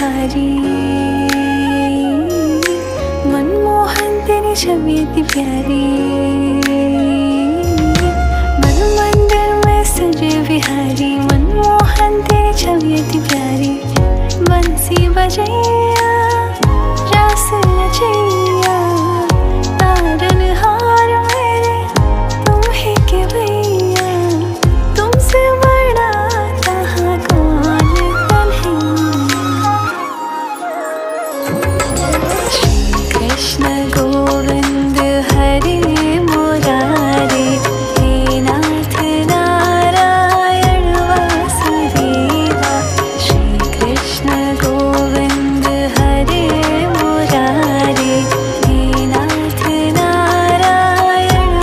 बिहारी। मनमोहन तेरी छवि इतनी प्यारी, मन मंदिर में सजे बिहारी। मनमोहन तेरी छवि इतनी प्यारी, बंसी बजे